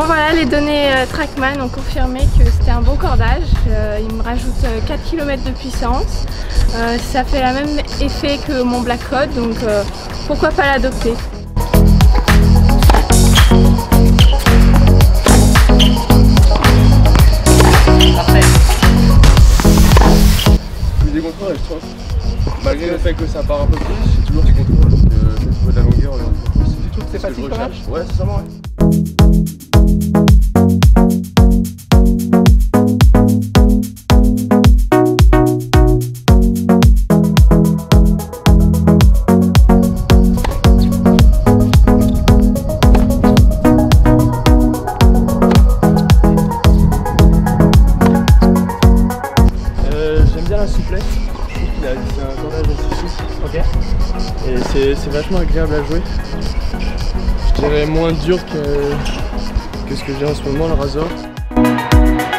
voilà, les données Trackman ont confirmé que c'était un bon cordage. Il me rajoute 4 km de puissance. Ça fait le même effet que mon Black Rod, donc pourquoi pas l'adopter. Parfait. Des contrôles, je trouve. Malgré le fait que ça part un peu plus, c'est toujours du contrôle. Donc, au niveau de la longueur, Tu trouves que c'est facile quand même? Ouais, c'est ça, ouais. J'aime bien la souplesse, je trouve qu'il a un cordage assez souple. Ok. Et c'est vachement agréable à jouer. Je dirais moins dur que ce que j'ai en ce moment, le Razor.